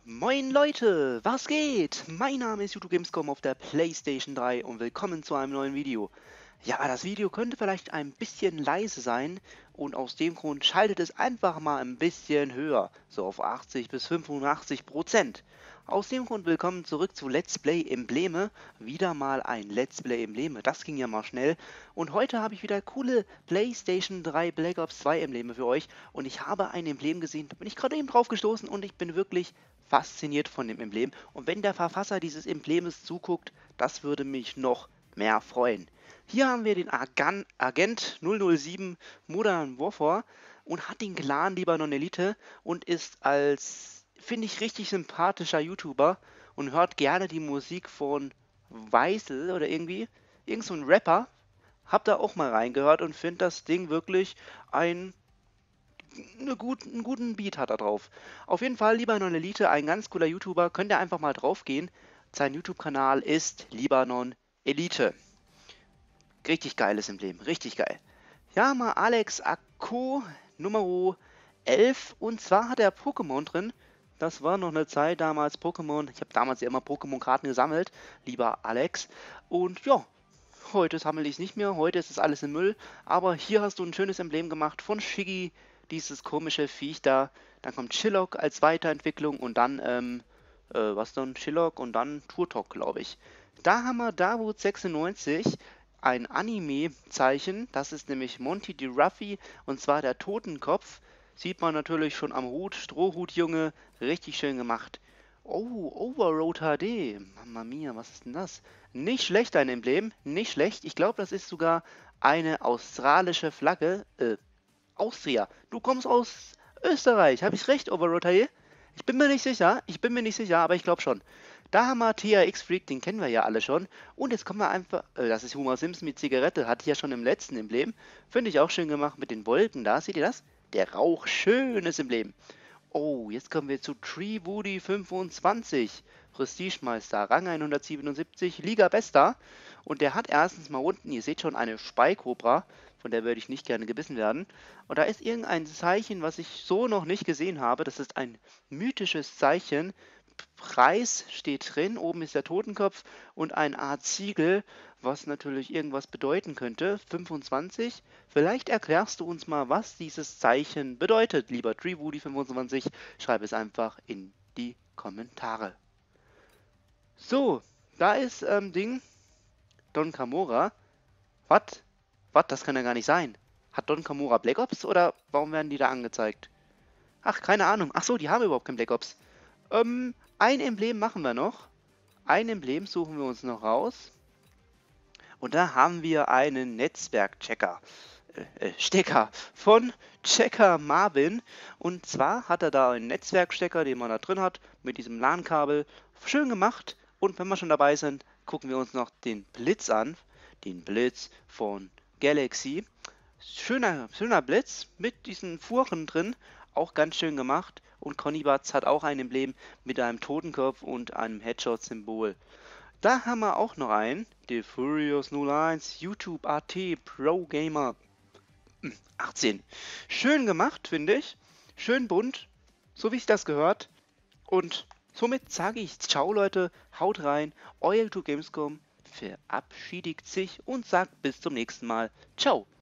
Moin Leute, was geht? Mein Name ist YouTube Gamescom auf der PlayStation 3 und willkommen zu einem neuen Video. Ja, das Video könnte vielleicht ein bisschen leise sein und aus dem Grund schaltet es einfach mal ein bisschen höher, so auf 80 bis 85%. Aus dem Grund willkommen zurück zu Let's Play Embleme. Wieder mal ein Let's Play Embleme, das ging ja mal schnell. Und heute habe ich wieder coole PlayStation 3 Black Ops 2 Embleme für euch. Und ich habe ein Emblem gesehen, da bin ich gerade eben drauf gestoßen und ich bin wirklich fasziniert von dem Emblem. Und wenn der Verfasser dieses Emblems zuguckt, das würde mich noch mehr freuen. Hier haben wir den Agent 007 Modern Warfare und hat den Clan Libanon Elite und ist als, finde ich, richtig sympathischer YouTuber und hört gerne die Musik von Weisel oder irgend so ein Rapper. Hab da auch mal reingehört und finde das Ding wirklich einen guten Beat hat er drauf. Auf jeden Fall Libanon Elite, ein ganz cooler YouTuber, könnt ihr einfach mal drauf gehen. Sein YouTube-Kanal ist Libanon Elite. Richtig geiles Emblem, richtig geil. Ja, mal Alex Akko Nummer 11 und zwar hat er Pokémon drin. Das war noch eine Zeit damals Pokémon. Ich habe damals ja immer Pokémon-Karten gesammelt, lieber Alex. Und ja, heute sammle ich es nicht mehr. Heute ist es alles im Müll. Aber hier hast du ein schönes Emblem gemacht von Shiggy, dieses komische Viech da. Dann kommt Chillock als Weiterentwicklung und dann, was dann? Chillock und dann Turtok, glaube ich. Da haben wir Davut 96, ein Anime-Zeichen. Das ist nämlich Monty D. Ruffy und zwar der Totenkopf. Sieht man natürlich schon am Hut. Strohhutjunge, richtig schön gemacht. Oh, Overroad HD. Mamma mia, was ist denn das? Nicht schlecht, ein Emblem. Nicht schlecht. Ich glaube, das ist sogar eine australische Flagge. Austria. Du kommst aus Österreich. Habe ich recht, Overroad HD? Ich bin mir nicht sicher. Ich bin mir nicht sicher, aber ich glaube schon. Da haben wir THX Freak, den kennen wir ja alle schon. Und jetzt kommen wir einfach. Das ist Homer Simpson mit Zigarette. Hatte ich ja schon im letzten Emblem. Finde ich auch schön gemacht mit den Wolken da. Seht ihr das? Der Rauch. Schönes Emblem. Oh, jetzt kommen wir zu Tree Woody 25. Prestigemeister, Rang 177, Liga Bester. Und der hat erstens mal unten, ihr seht schon, eine Speikobra, von der würde ich nicht gerne gebissen werden. Und da ist irgendein Zeichen, was ich so noch nicht gesehen habe. Das ist ein mythisches Zeichen. Preis steht drin, oben ist der Totenkopf und eine Art Ziegel, was natürlich irgendwas bedeuten könnte. 25. Vielleicht erklärst du uns mal, was dieses Zeichen bedeutet, lieber Treewoody25. Schreib es einfach in die Kommentare. So, da ist Ding, Don Camora. Was? Was? Das kann ja gar nicht sein. Hat Don Camora Black Ops oder warum werden die da angezeigt? Ach, keine Ahnung. Ach so, die haben überhaupt kein Black Ops. Ein Emblem machen wir noch. Ein Emblem suchen wir uns noch raus. Und da haben wir einen Netzwerkchecker. Stecker von Checker Marvin. Und zwar hat er da einen Netzwerkstecker, den man da drin hat, mit diesem LAN-Kabel. Schön gemacht. Und wenn wir schon dabei sind, gucken wir uns noch den Blitz an. Den Blitz von Galaxy. Schöner Blitz mit diesen Fuhren drin. Auch ganz schön gemacht. Und Connybatz hat auch ein Emblem mit einem Totenkopf und einem Headshot-Symbol. Da haben wir auch noch einen. The Furious 01 YouTube AT Pro Gamer 18. Schön gemacht, finde ich. Schön bunt. So wie es das gehört. Und somit sage ich ciao Leute. Haut rein. Euer YouTube Gamescom verabschiedigt sich und sagt bis zum nächsten Mal. Ciao.